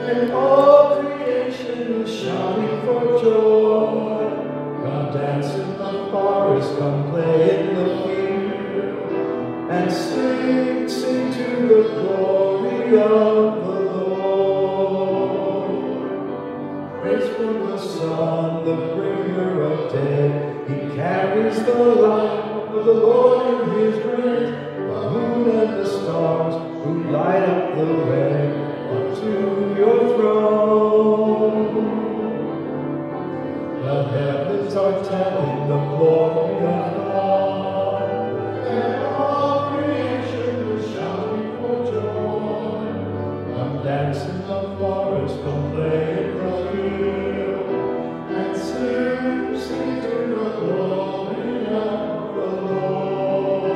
and all creation is shouting for joy. Come dance in the forest, come play in the field, and sing, sing to the glory of the Lord. Praise from the sun, the bringer of day. He carries the light of the Lord in his grace. The moon and the stars who light up the way unto your throne. The heavens are telling the glory of God, and all creation is shouting for joy. Come dance in the forest, come play in the field, and sing, sing to the glory of the Lord.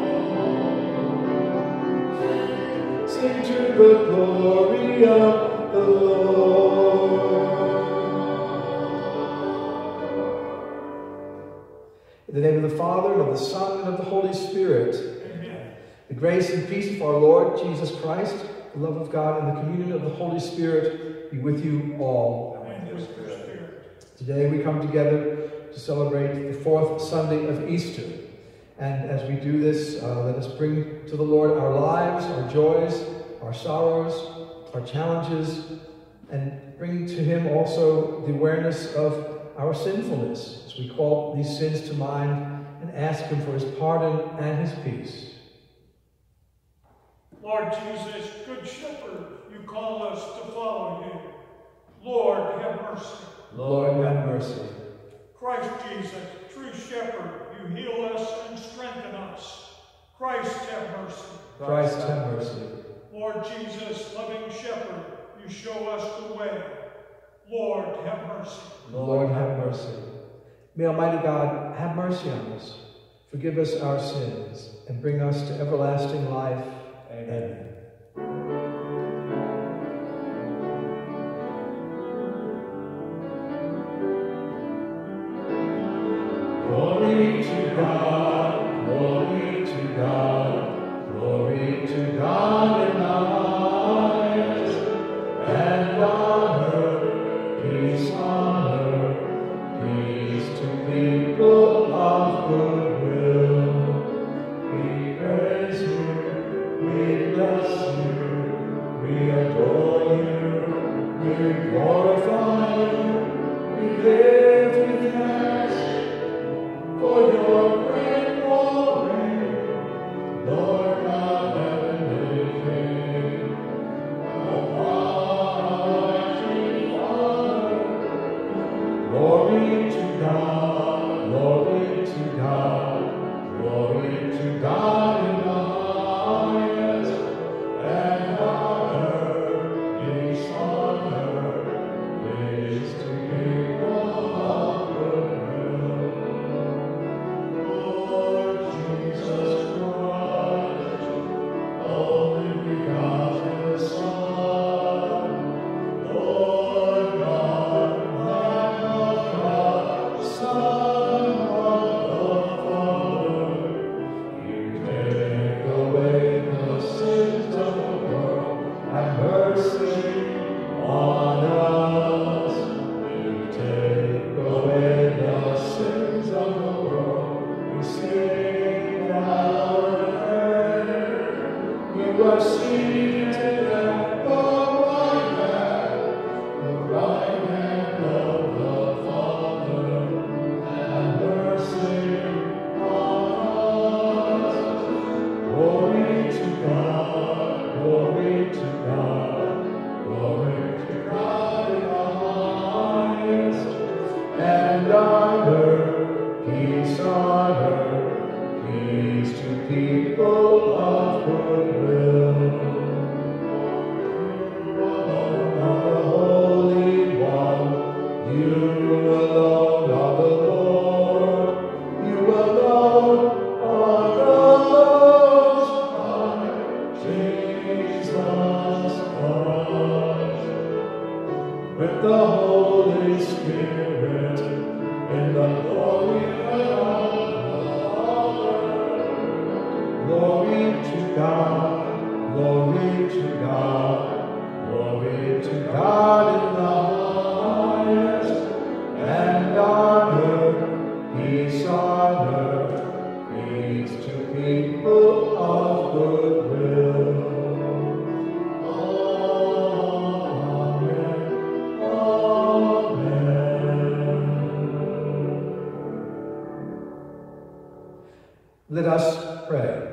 Sing to the glory of the Lord. In the name of the Father, and of the Son, and of the Holy Spirit. Amen. The grace and peace of our Lord Jesus Christ, the love of God, and the communion of the Holy Spirit be with you all. Amen. Today we come together to celebrate the fourth Sunday of Easter. And as we do this, let us bring to the Lord our lives, our joys, our sorrows, our challenges, and bring to him also the awareness of our sinfulness, as we call these sins to mind and ask him for his pardon and his peace. Lord Jesus, Good Shepherd, you call us to follow you. Lord, have mercy. Lord, have mercy. Christ Jesus, true Shepherd, you heal us and strengthen us. Christ, have mercy. Christ, have mercy. Lord Jesus, loving Shepherd, you show us the way. Lord, have mercy. Lord, have mercy. May Almighty God have mercy on us, forgive us our sins, and bring us to everlasting life. Amen. Glory to God, glory to God, glory to God in the highest, and on earth peace on earth, peace to people of good will. We praise you, we bless you, we adore you, we glorify you, we live with thanks for your great glory, Lord God, heavenly King, Almighty Father. Glory to God, glory to God, glory to God in the highest, and on earth, peace on earth, peace to people of good will. Lord Jesus Christ, only begotten Son, Lord God, Lamb of God, Son of the Father, you take away the sins of the world, have mercy on us. You take away the sins of the world, we sing our prayer. You are seated at the right hand of the Father. Have mercy on us. Glory to God, glory to God, glory to God in the highest, and on earth, peace on earth, peace to people of good will. The Holy One, you alone are the Lord, you alone are the Most High, Jesus Christ. With the Holy Spirit, in the glory of the Father. Glory to God, glory to God, glory to God. Let us pray.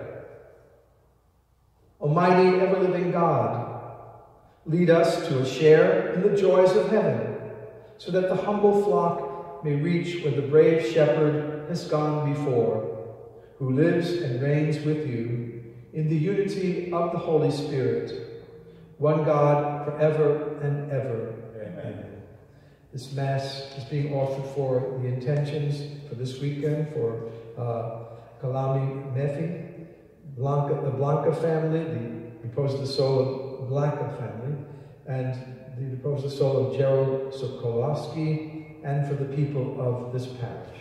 Almighty, ever-living God, lead us to a share in the joys of heaven, so that the humble flock may reach where the brave shepherd has gone before, who lives and reigns with you in the unity of the Holy Spirit, one God forever and ever. Amen. This Mass is being offered for the intentions for this weekend for Kalami Nefi, the Blanca family, the repose of the soul of Blanca family, and the repose of the soul of Gerald Sokolowski, and for the people of this parish.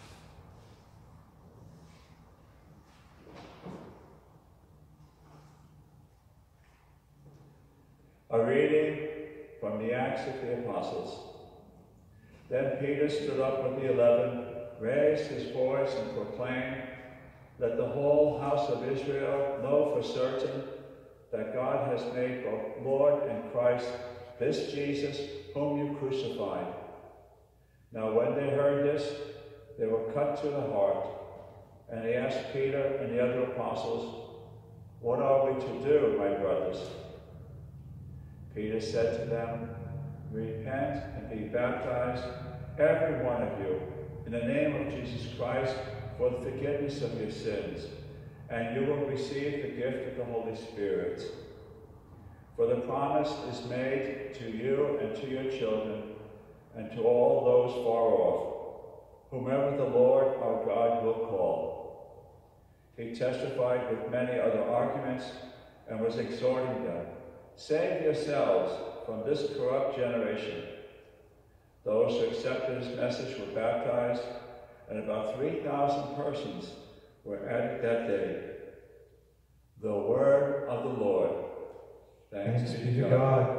A reading from the Acts of the Apostles. Then Peter stood up with the 11, raised his voice and proclaimed, "Let the whole house of Israel know for certain that God has made both Lord and Christ this Jesus whom you crucified." Now when they heard this, they were cut to the heart, and they asked Peter and the other apostles, "What are we to do, my brothers?" Peter said to them, "Repent and be baptized, every one of you, in the name of Jesus Christ, for the forgiveness of your sins, and you will receive the gift of the Holy Spirit. For the promise is made to you and to your children, and to all those far off, whomever the Lord our God will call." He testified with many other arguments and was exhorting them, "Save yourselves from this corrupt generation." Those who accepted his message were baptized, and about 3,000 persons were added that day. The word of the Lord. Thanks be to God.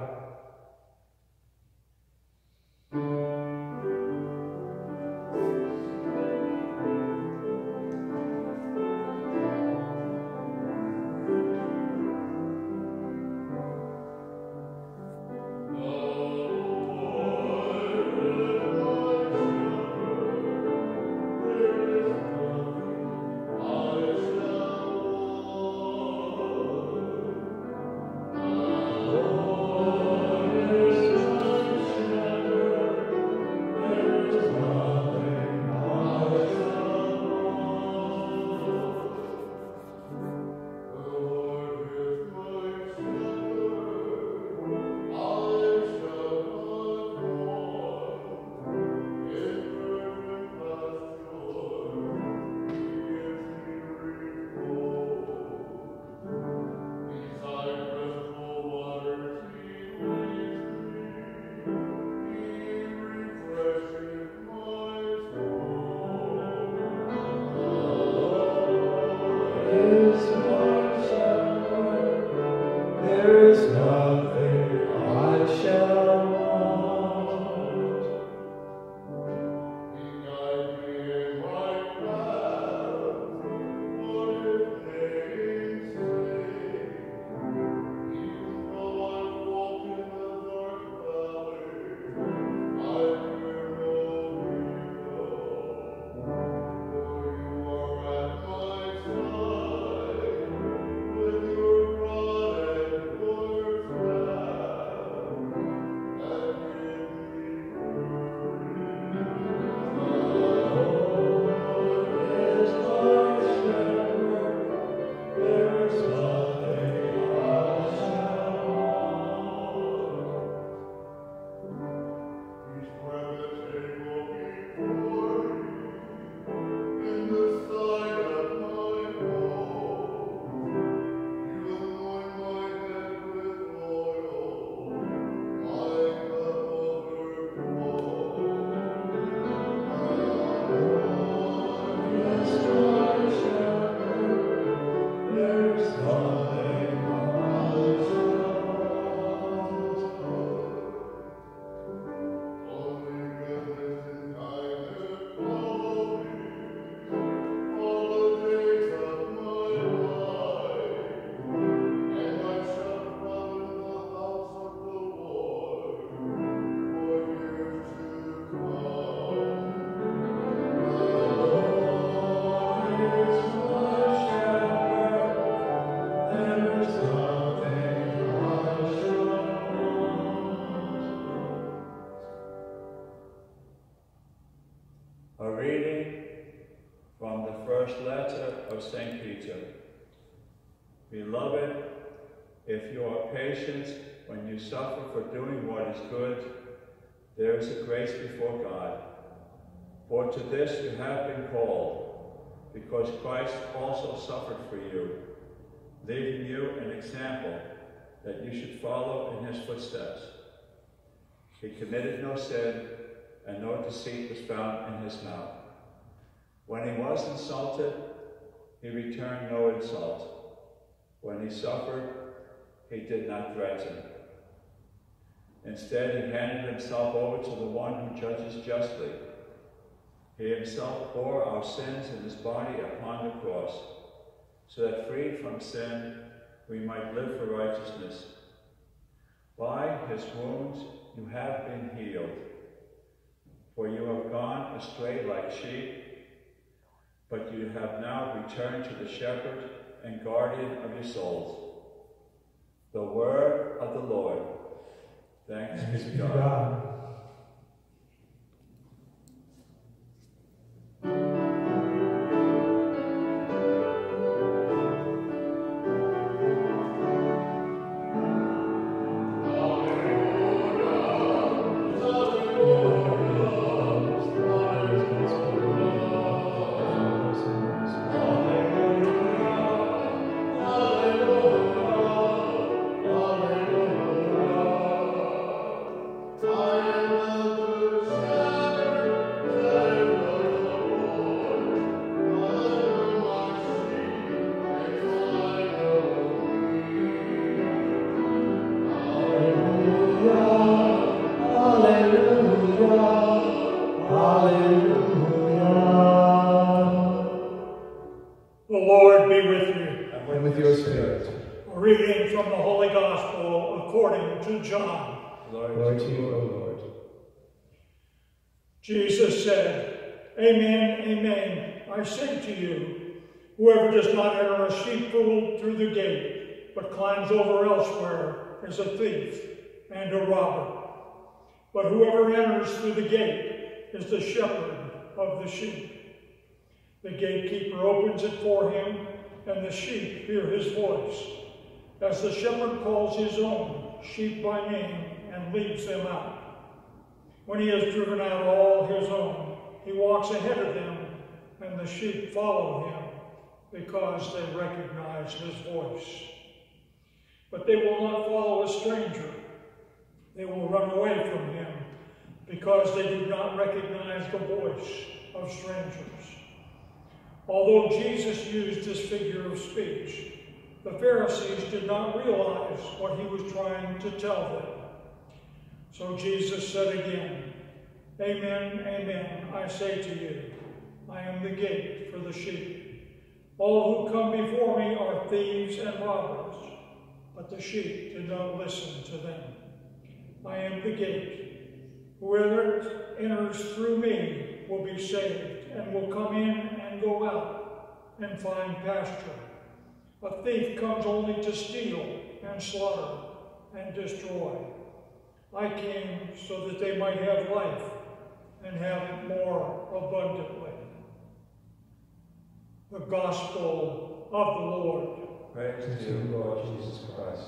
Oh A reading from the first letter of St. Peter. Beloved, if you are patient when you suffer for doing what is good, there is a grace before God. For to this you have been called, because Christ also suffered for you, leaving you an example that you should follow in his footsteps. He committed no sin, and no deceit was found in his mouth. When he was insulted, he returned no insult. When he suffered, he did not threaten. Instead, he handed himself over to the one who judges justly. He himself bore our sins in his body upon the cross, so that freed from sin, we might live for righteousness. By his wounds you have been healed. For you have gone astray like sheep, but you have now returned to the shepherd and guardian of your souls. The word of the Lord. Thanks be to God. Jesus said, Amen, amen, I say to you, whoever does not enter a sheepfold through the gate, but climbs over elsewhere, is a thief and a robber. But whoever enters through the gate is the shepherd of the sheep. The gatekeeper opens it for him, and the sheep hear his voice, as the shepherd calls his own sheep by name and leads them out. When he has driven out all his own, he walks ahead of them, and the sheep follow him, because they recognize his voice. But they will not follow a stranger. They will run away from him, because they do not recognize the voice of strangers. Although Jesus used this figure of speech, the Pharisees did not realize what he was trying to tell them. So Jesus said again, Amen, amen, I say to you, I am the gate for the sheep. All who come before me are thieves and robbers, but the sheep did not listen to them. I am the gate. Whoever enters through me will be saved, and will come in and go out and find pasture. A thief comes only to steal and slaughter and destroy. I came so that they might have life and have it more abundantly. The Gospel of the Lord. Praise to you, Lord Jesus Christ.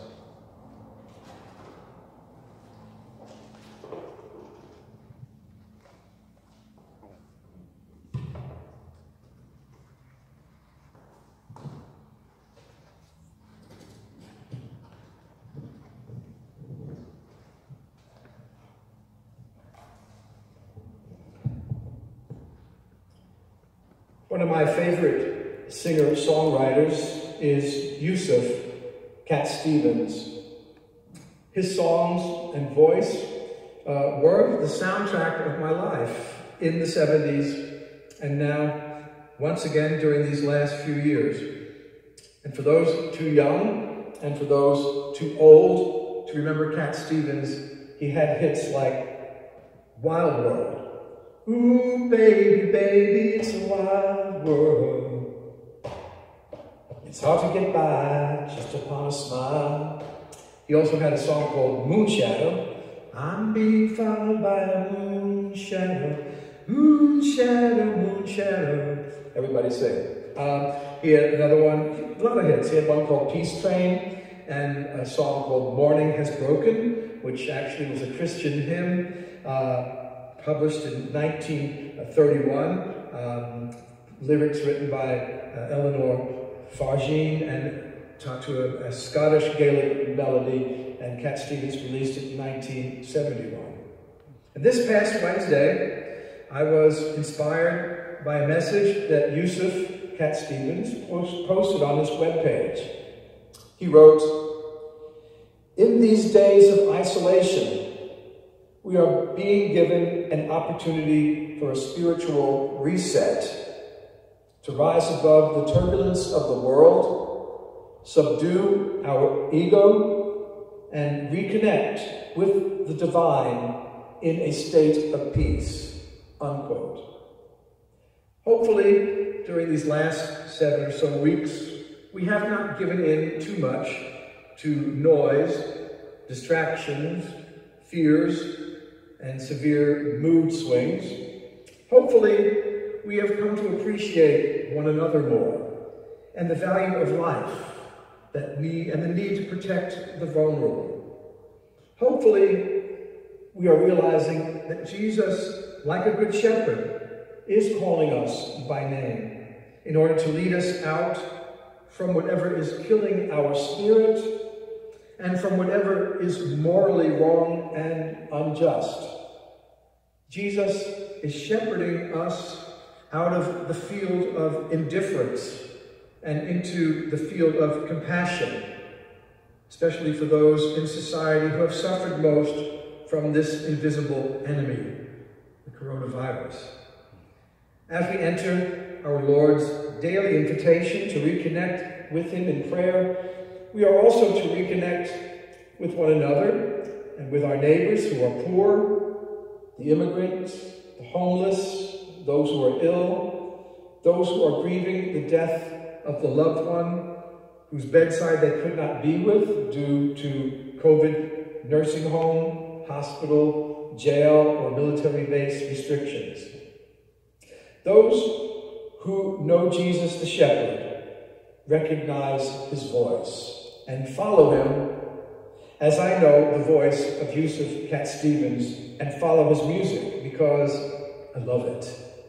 One of my favorite singer-songwriters is Yusuf Cat Stevens. His songs and voice were the soundtrack of my life in the 70s, and now, once again, during these last few years. And for those too young, and for those too old to remember Cat Stevens, he had hits like Wild World. Ooh, baby, baby, it's a wild world. It's hard to get by just upon a smile. He also had a song called Moonshadow. I'm being followed by a moonshadow. Moon shadow. Everybody sing. He had another one, a lot of hits. He had one called Peace Train, and a song called Morning Has Broken, which actually was a Christian hymn, published in 1931. Lyrics written by Eleanor Farjean and taught to a Scottish Gaelic melody, and Cat Stevens released it in 1971. And this past Wednesday, I was inspired by a message that Yusuf Cat Stevens posted on his webpage. He wrote, "In these days of isolation, we are being given an opportunity for a spiritual reset, to rise above the turbulence of the world, subdue our ego, and reconnect with the divine in a state of peace," unquote. Hopefully, during these last 7 or so weeks, we have not given in too much to noise, distractions, fears, and severe mood swings. Hopefully, we have come to appreciate one another more, and the value of life and the need to protect the vulnerable. Hopefully, we are realizing that Jesus, like a good shepherd, is calling us by name in order to lead us out from whatever is killing our spirit and from whatever is morally wrong and unjust. Jesus is shepherding us out of the field of indifference and into the field of compassion, especially for those in society who have suffered most from this invisible enemy, the coronavirus. As we enter our Lord's daily invitation to reconnect with him in prayer, we are also to reconnect with one another and with our neighbors who are poor, the immigrants, the homeless, those who are ill, those who are grieving the death of the loved one whose bedside they could not be with due to COVID nursing home, hospital, jail, or military-based restrictions. Those who know Jesus the Shepherd recognize his voice and follow him, as I know the voice of Yusuf Cat Stevens and follow his music because I love it.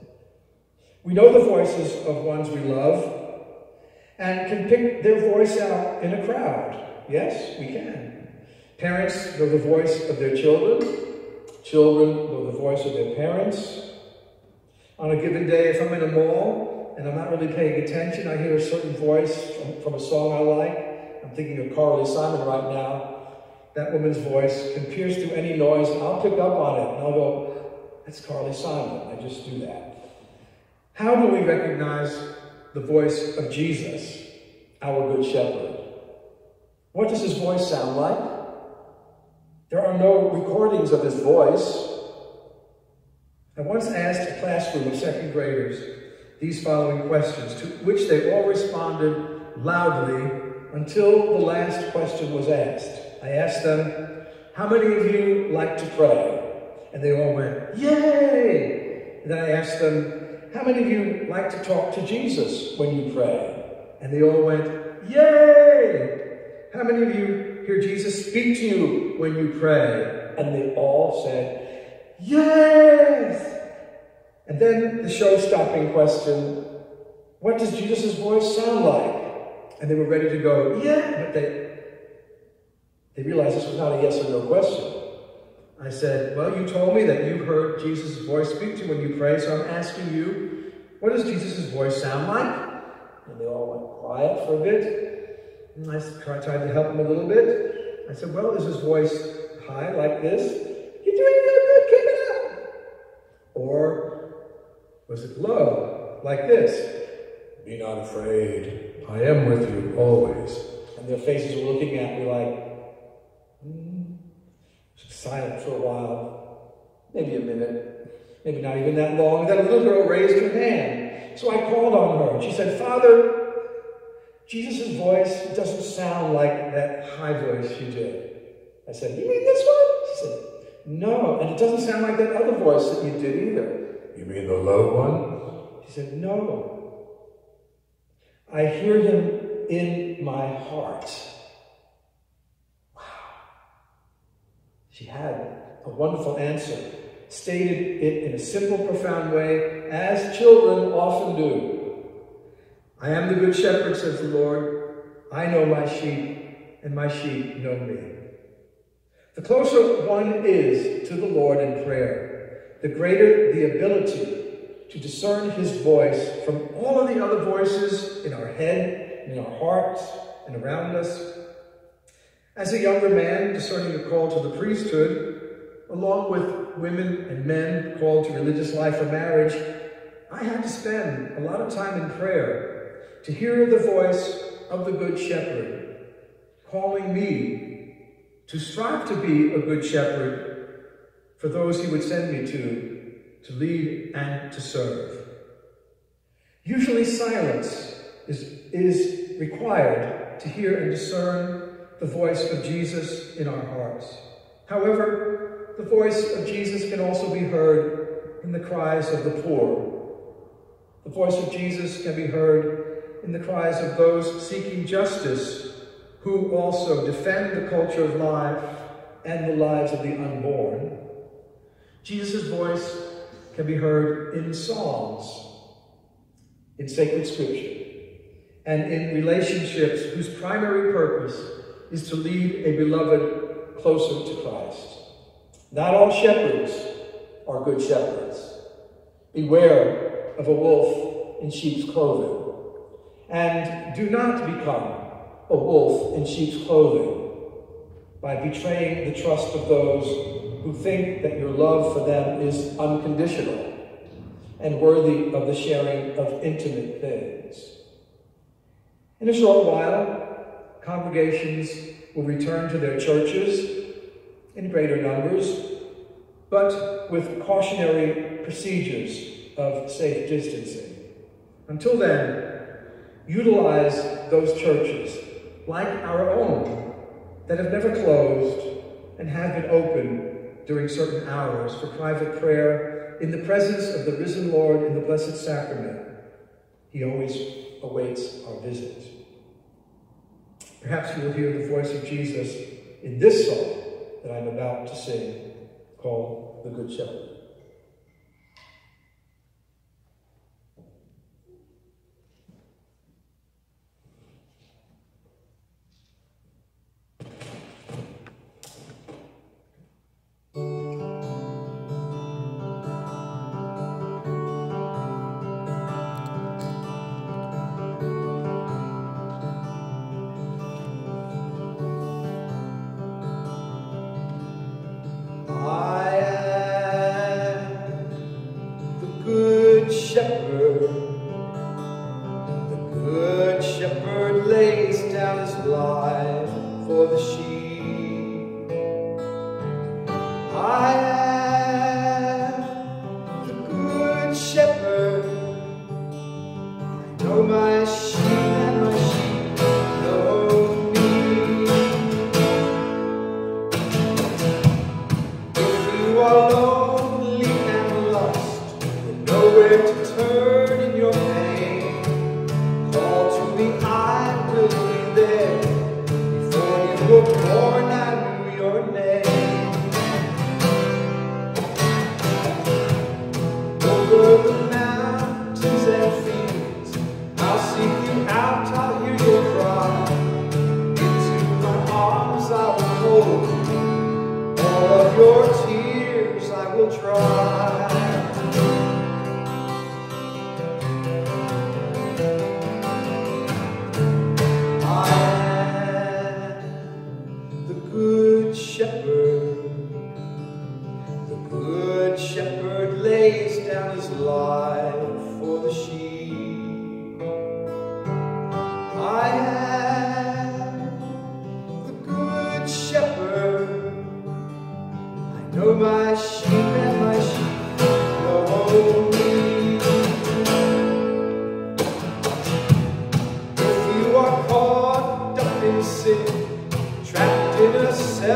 We know the voices of ones we love and can pick their voice out in a crowd. Yes, we can. Parents know the voice of their children. Children know the voice of their parents. On a given day, if I'm in a mall and I'm not really paying attention, I hear a certain voice from a song I like. I'm thinking of Carly Simon right now. That woman's voice can pierce through any noise, and I'll pick up on it, and I'll go, that's Carly Simon. I just do that. How do we recognize the voice of Jesus, our Good Shepherd? What does his voice sound like? There are no recordings of his voice. I once asked a classroom of second graders these following questions, to which they all responded loudly until the last question was asked. I asked them, how many of you like to pray? And they all went, yay! And then I asked them, how many of you like to talk to Jesus when you pray? And they all went, yay! How many of you hear Jesus speak to you when you pray? And they all said, yes! And then the show-stopping question, what does Jesus' voice sound like? And they were ready to go, yeah, but they realized this was not a yes or no question. I said, well, you told me that you heard Jesus' voice speak to you when you pray, so I'm asking you, what does Jesus' voice sound like? And they all went quiet for a bit. And I tried to help them a little bit. I said, well, is his voice high like this? You're doing real good, keep it up. Or was it low like this? Be not afraid, I am with you always. And their faces were looking at me like, silent for a while, maybe a minute, maybe not even that long. And then a little girl raised her hand. So I called on her, and she said, Father, Jesus' voice doesn't sound like that high voice you did. I said, you mean this one? She said, no, and it doesn't sound like that other voice that you did either. You mean the low one? She said, no. I hear him in my heart. Wow. She had a wonderful answer, stated it in a simple, profound way, as children often do. I am the good shepherd, says the Lord. I know my sheep, and my sheep know me. The closer one is to the Lord in prayer, the greater the ability to discern his voice from all of the other voices in our head, in our hearts, and around us. As a younger man discerning the call to the priesthood, along with women and men called to religious life or marriage, I had to spend a lot of time in prayer to hear the voice of the Good Shepherd calling me to strive to be a good shepherd for those he would send me to lead and to serve. Usually silence is required to hear and discern the voice of Jesus in our hearts. However, the voice of Jesus can also be heard in the cries of the poor. The voice of Jesus can be heard in the cries of those seeking justice, who also defend the culture of life and the lives of the unborn. Jesus' voice can be heard in songs, in sacred scripture, and in relationships whose primary purpose is to lead a beloved closer to Christ. Not all shepherds are good shepherds. Beware of a wolf in sheep's clothing. And do not become a wolf in sheep's clothing by betraying the trust of those who think that your love for them is unconditional and worthy of the sharing of intimate things. In a short while, congregations will return to their churches in greater numbers, but with cautionary procedures of safe distancing. Until then, utilize those churches, like our own, that have never closed and have been open during certain hours for private prayer in the presence of the risen Lord in the Blessed Sacrament. He always awaits our visit. Perhaps you will hear the voice of Jesus in this song that I'm about to sing, called The Good Shepherd.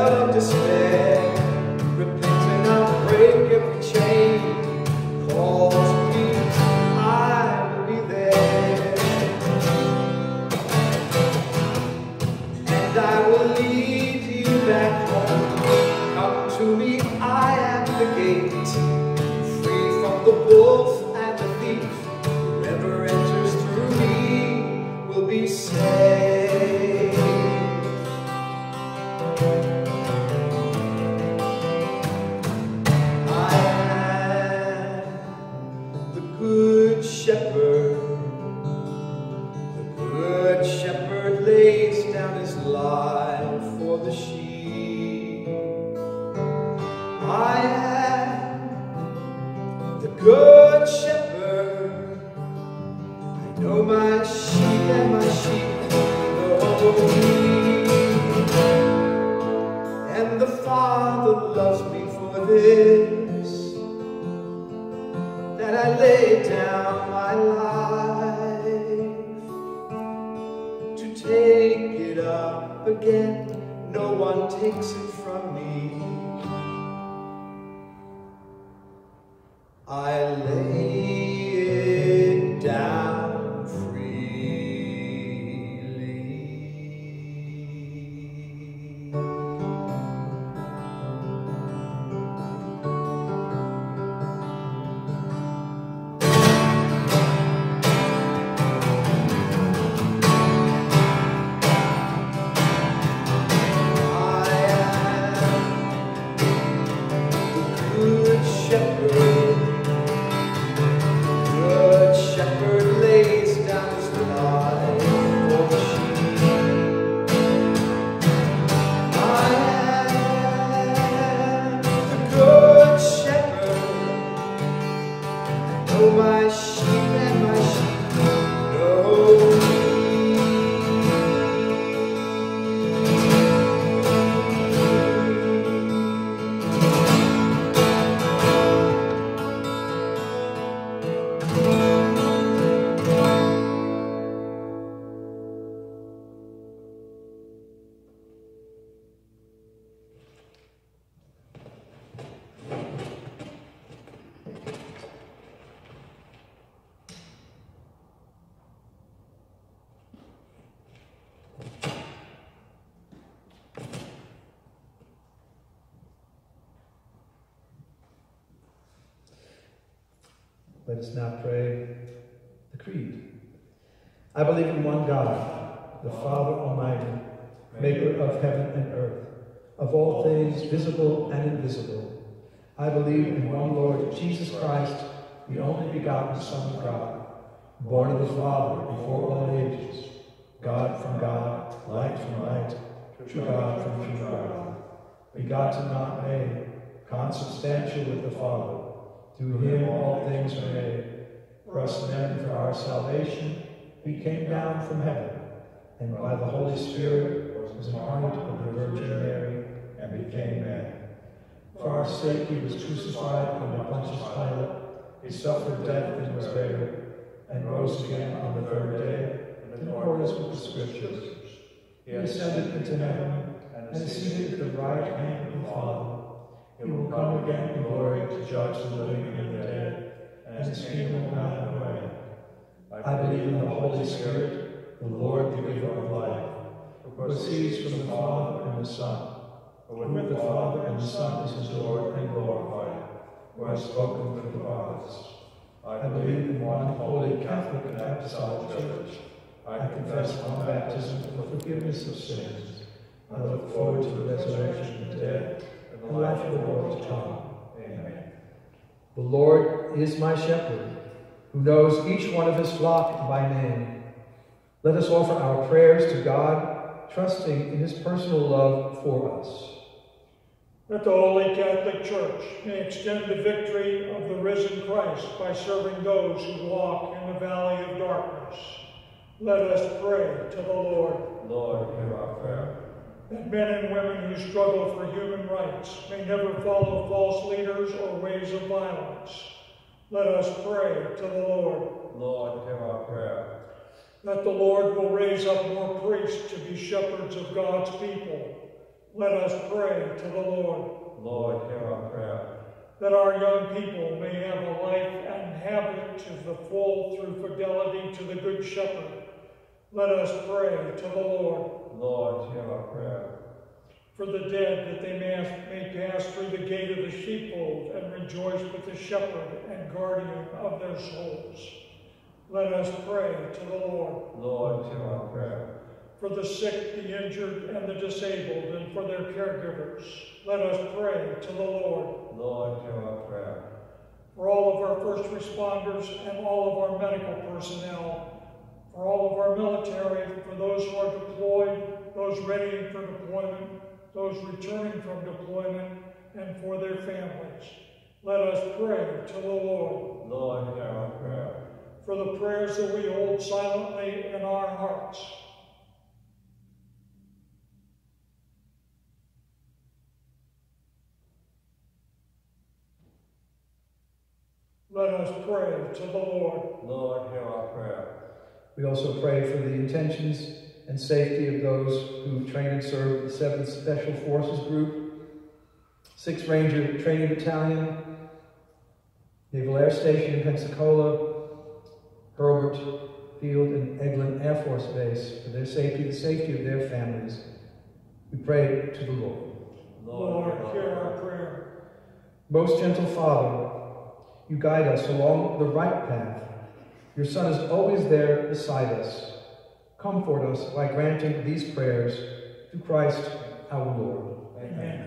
Despair, repenting, I'll break every chain, call shepherd. The good shepherd lays down his life for the sheep. I am the good shepherd. I know my sheep and my sheep know me. And the Father loves me for this, that I lay down my life to take it up again. No one takes it from me. I lay it down freely. Let us now pray the Creed. I believe in one God, the Father Almighty, maker of heaven and earth, of all things visible and invisible. I believe in one Lord Jesus Christ, the only begotten Son of God, born of the Father before all ages, God from God, light from light, true God from true God, begotten not made, consubstantial with the Father. Through him all things were made. For us men, for our salvation, he came down from heaven, and by the Holy Spirit was incarnate of the Virgin Mary, and became man. For our sake he was crucified under Pontius Pilate. He suffered death and was buried, and rose again on the third day, in accordance with the Scriptures. He ascended into heaven, and is seated at the right hand of the Father. He will come again in glory to judge the living and the dead, and his kingdom will have no end. I believe in the Holy Spirit, the Lord, the giver of life, who proceeds from the Father and the Son, who with the Father and the Son is adored and glorified, who has spoken through the prophets. I believe in one holy Catholic and Apostolic Church. I confess one baptism for the forgiveness of sins. I look forward to the resurrection of the dead, and the life of the world to come. Amen. The Lord is my shepherd, who knows each one of his flock by name. Let us offer our prayers to God, trusting in his personal love for us. That the Holy Catholic Church may extend the victory of the risen Christ by serving those who walk in the valley of darkness. Let us pray to the Lord. Lord, hear our prayer. That men and women who struggle for human rights may never follow false leaders or ways of violence. Let us pray to the Lord. Lord, hear our prayer. That the Lord will raise up more priests to be shepherds of God's people. Let us pray to the Lord. Lord, hear our prayer. That our young people may have a life and habit to the full through fidelity to the Good Shepherd. Let us pray to the Lord. Lord, hear our prayer. For the dead, that they may pass through the gate of the sheepfold and rejoice with the shepherd and guardian of their souls. Let us pray to the Lord. Lord, hear our prayer. For the sick, the injured, and the disabled, and for their caregivers, let us pray to the Lord. Lord, hear our prayer. for all of our first responders and all of our medical personnel, for all of our military, for those who are deployed, those readying for deployment, those returning from deployment, and for their families. Let us pray to the Lord. Lord, hear our prayer. For the prayers that we hold silently in our hearts. Let us pray to the Lord. Lord, hear our prayer. We also pray for the intentions and safety of those who train and serve the 7th Special Forces Group, 6th Ranger Training Battalion, Naval Air Station in Pensacola, Herbert Field and Eglin Air Force Base, for their safety, the safety of their families. We pray to the Lord. Lord, hear our prayer. Most gentle Father, you guide us along the right path. Your Son is always there beside us. Comfort us by granting these prayers through Christ our Lord. Amen.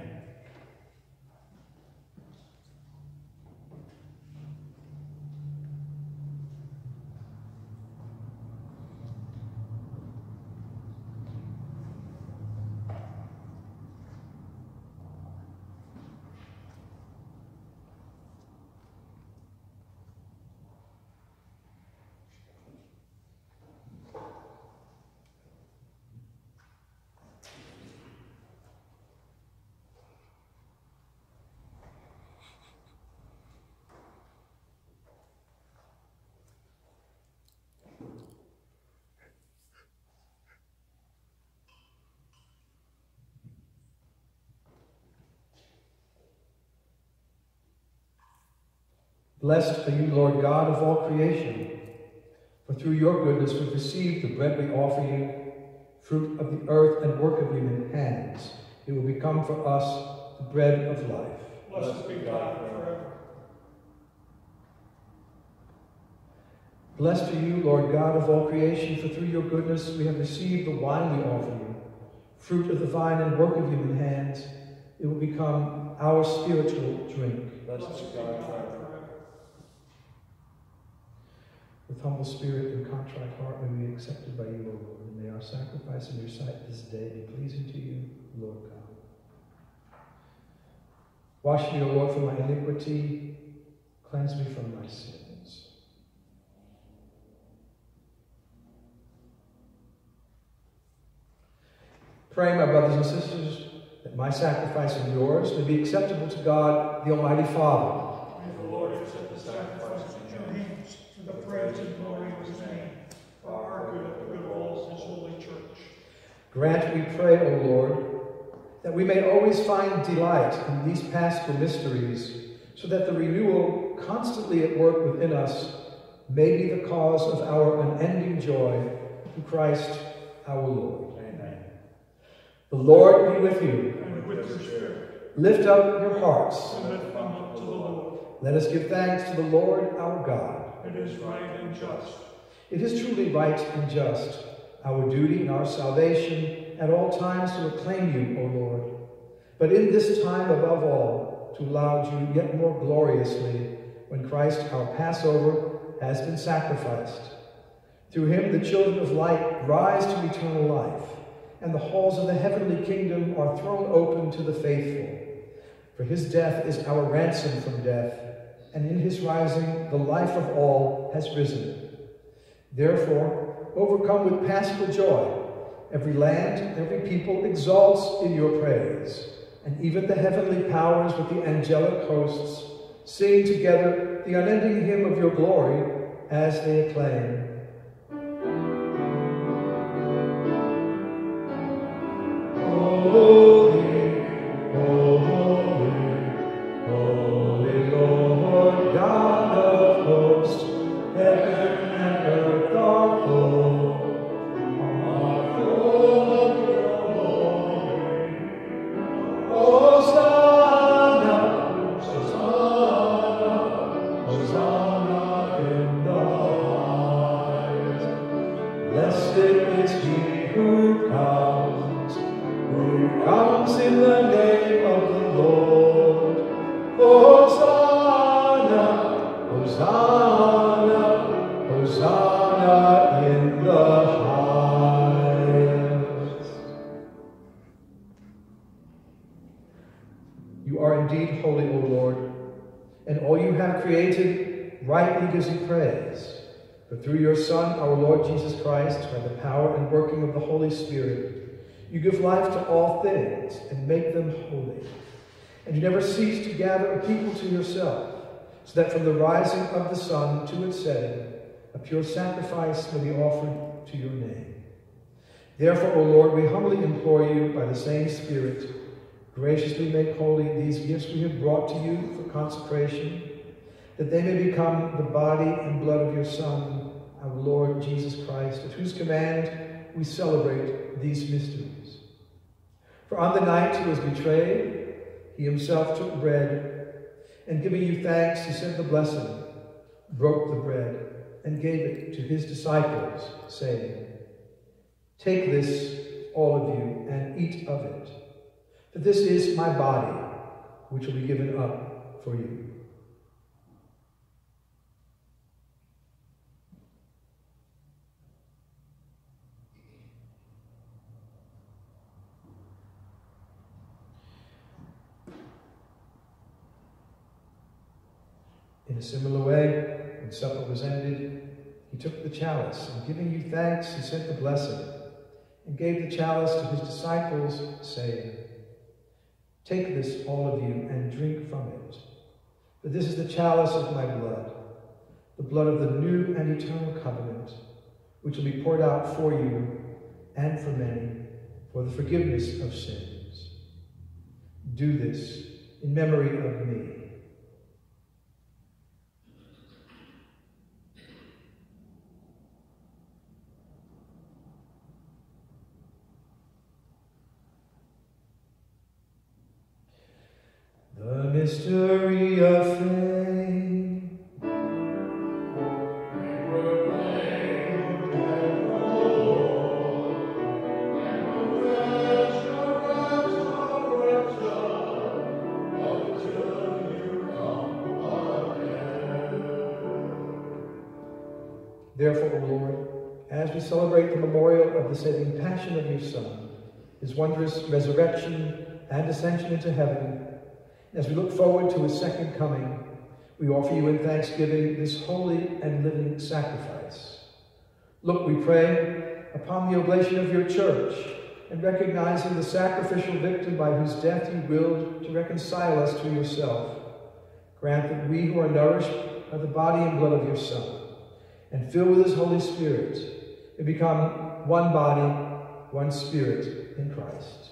Blessed are you, Lord God of all creation, for through your goodness we've received the bread we offer you, fruit of the earth and work of human hands. It will become for us the bread of life. Blessed be God forever. Blessed are you, Lord God of all creation, for through your goodness we have received the wine we offer you, fruit of the vine and work of human hands. It will become our spiritual drink. Blessed be God forever. With humble spirit and contrite heart may we be accepted by you, O Lord, and may our sacrifice in your sight this day be pleasing to you, Lord God. Wash me, O Lord, from my iniquity. Cleanse me from my sins. Pray, my brothers and sisters, that my sacrifice and yours may be acceptable to God, the Almighty Father. May the Lord accept the sacrifice at your hands for the praise and glory of his name, for our good and the good of all his holy church. Grant, we pray, O Lord, that we may always find delight in these paschal mysteries, so that the renewal constantly at work within us may be the cause of our unending joy through Christ our Lord. Amen. The Lord be with you. And with your spirit. Lift up your hearts. And lift them up to the Lord. Let us give thanks to the Lord our God. It is right and just. It is truly right and just, our duty and our salvation at all times to acclaim you, O Lord, but in this time above all to laud you yet more gloriously when Christ our Passover has been sacrificed. Through him the children of light rise to eternal life, and the halls of the heavenly kingdom are thrown open to the faithful. For his death is our ransom from death, and in his rising the life of all has risen. Therefore, overcome with paschal joy, every land, every people exalts in your praise, and even the heavenly powers with the angelic hosts sing together the unending hymn of your glory as they acclaim. Holy, holy, holy Lord, God of hosts, heaven and earth are full of your glory. Hosanna, Hosanna, Hosanna in the highest. Blessed is he who comes in the name of the Lord. Hosanna, Hosanna, Hosanna in the highest. You are indeed holy, O Lord, and all you have created rightly gives you praise. For through your Son, our Lord Jesus Christ, by the power and working of the Holy Spirit, you give life to all things and make them holy. And you never cease to gather a people to yourself, so that from the rising of the sun to its setting, a pure sacrifice may be offered to your name. Therefore, O Lord, we humbly implore you, by the same Spirit, graciously make holy these gifts we have brought to you for consecration, that they may become the body and blood of your Son, our Lord Jesus Christ, at whose command we celebrate these mysteries. For on the night he was betrayed, he himself took bread, and giving you thanks, he said the blessing, broke the bread, and gave it to his disciples, saying, "Take this, all of you, and eat of it, for this is my body, which will be given up for you." In a similar way, when supper was ended, he took the chalice, and giving you thanks, he said the blessing, and gave the chalice to his disciples, saying, "Take this, all of you, and drink from it. For this is the chalice of my blood, the blood of the new and eternal covenant, which will be poured out for you and for many for the forgiveness of sins. Do this in memory of me." The mystery of faith. We proclaim that the Lord, and confess your resurrection until you come again. Therefore, O Lord, as we celebrate the memorial of the saving passion of your Son, his wondrous resurrection and ascension into heaven, as we look forward to his second coming, we offer you in thanksgiving this holy and living sacrifice. Look, we pray, upon the oblation of your church, and recognizing the sacrificial victim by whose death you willed to reconcile us to yourself. Grant that we who are nourished by the body and blood of your Son, and filled with his Holy Spirit, may become one body, one spirit in Christ.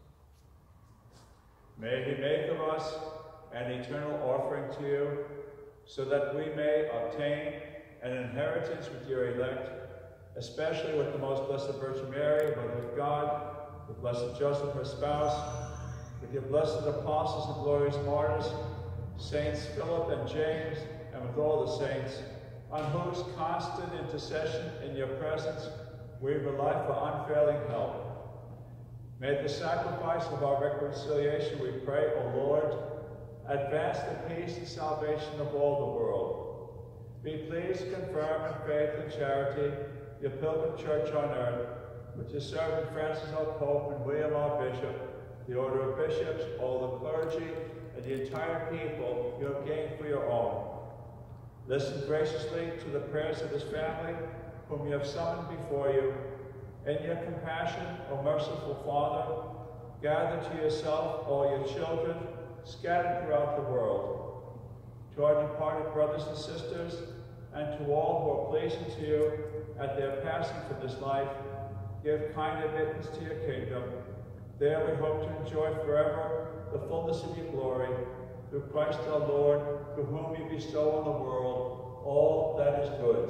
May he make of us an eternal offering to you, so that we may obtain an inheritance with your elect, especially with the most blessed Virgin Mary, Mother of God, with blessed Joseph, her spouse, with your blessed apostles and glorious martyrs, Saints Philip and James, and with all the saints, on whose constant intercession in your presence we rely for unfailing help. May the sacrifice of our reconciliation, we pray, O Lord, advance the peace and salvation of all the world. Be pleased to confirm in faith and charity your pilgrim church on earth, with your servant Francis our Pope and William our Bishop, the order of bishops, all the clergy, and the entire people you have gained for your own. Listen graciously to the prayers of this family, whom you have summoned before you. In your compassion, O merciful Father, gather to yourself all your children scattered throughout the world. To our departed brothers and sisters, and to all who are pleasing to you at their passing from this life, give kind admittance to your kingdom. There we hope to enjoy forever the fullness of your glory, through Christ our Lord, through whom you bestow on the world all that is good.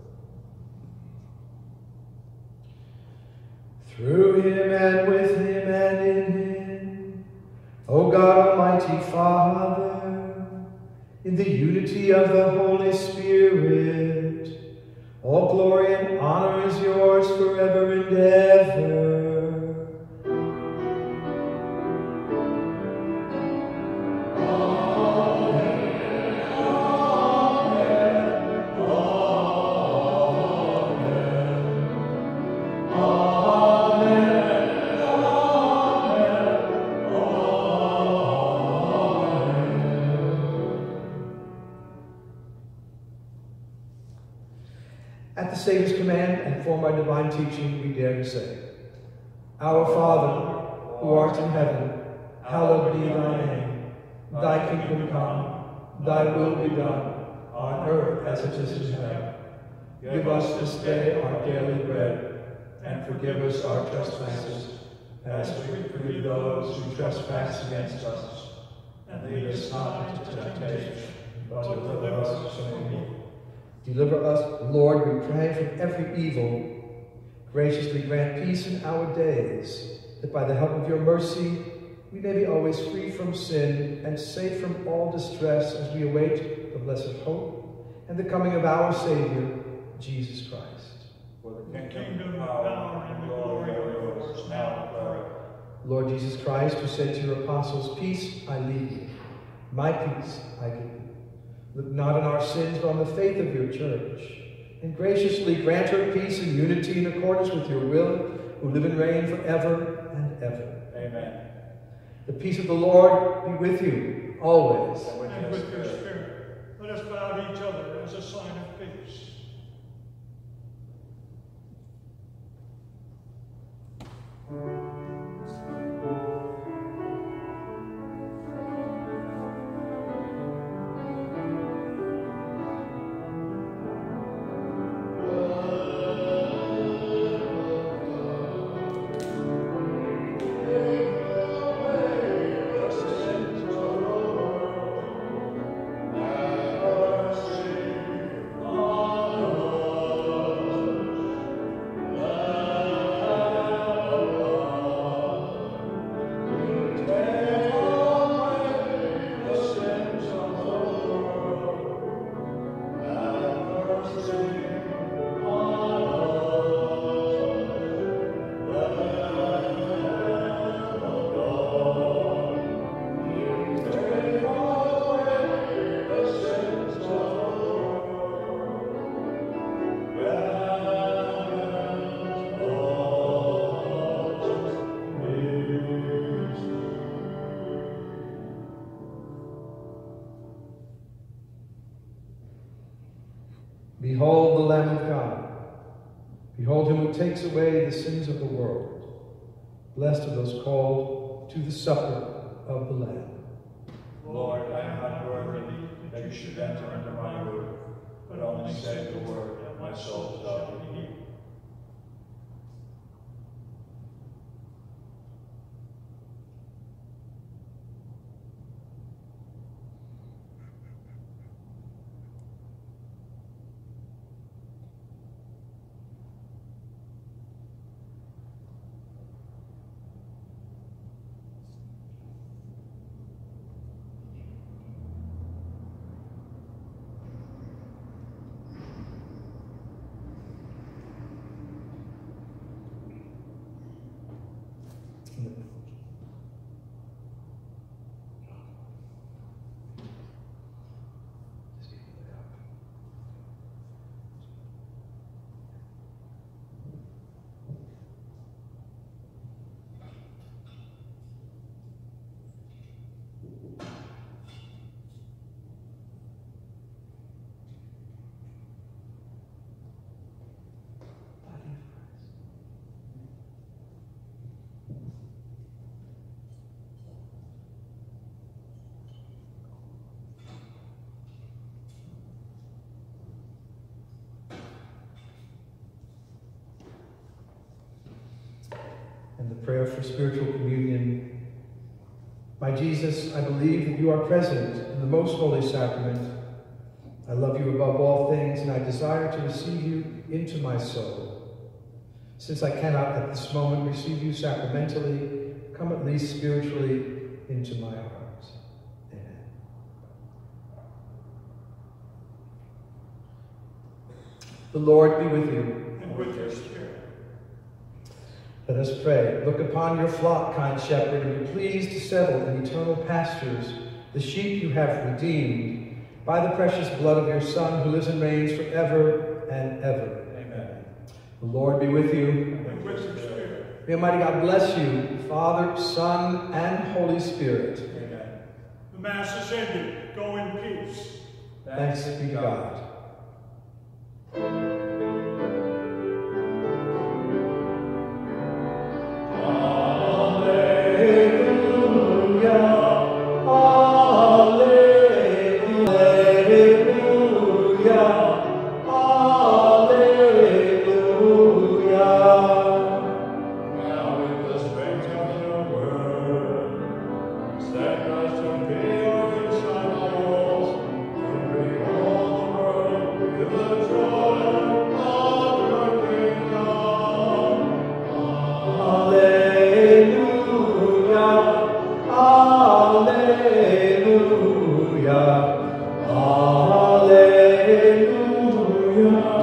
Through him and with him and in him, O God, Almighty Father, in the unity of the Holy Spirit, all glory and honor is yours forever and ever. Amen. Amen. At the Savior's command and for my divine teaching, we dare to say, Our Father, who art in heaven, hallowed be thy name. Thy kingdom come, thy will be done, on earth as it is in heaven. Give us this day our daily bread, and forgive us our trespasses, as we forgive those who trespass against us. And lead us not into temptation, but deliver us from evil. Deliver us, Lord, we pray, from every evil. Graciously grant peace in our days, that by the help of your mercy, we may be always free from sin and safe from all distress as we await the blessed hope and the coming of our Savior, Jesus Christ. For the Kingdom, power, and the glory are yours, now and forever. Lord Jesus Christ, who said to your apostles, Peace I leave you, my peace I give you. Look not on our sins, but on the faith of your church, and graciously grant her peace and unity in accordance with your will, who live and reign forever and ever. Amen. The peace of the Lord be with you always. And with your spirit. Let us bow to each other as a sign of peace. Behold the Lamb of God. Behold him who takes away the sins of the world. Blessed are those called to the supper of the Lamb. Lord, I am not worthy that you should enter into my roof, but only say the word, and my soul shall be healed. And the prayer for spiritual communion. My Jesus, I believe that you are present in the most holy sacrament. I love you above all things, and I desire to receive you into my soul. Since I cannot at this moment receive you sacramentally, come at least spiritually into my heart. Amen. The Lord be with you. And with your spirit. Let us pray. Look upon your flock, kind shepherd, and be pleased to settle in eternal pastures the sheep you have redeemed by the precious blood of your Son, who lives and reigns forever and ever. Amen. The Lord be with you. And with your spirit. May Almighty God bless you, Father, Son, and Holy Spirit. Amen. The Mass is ended. Go in peace. Thanks be to God. Alleluia.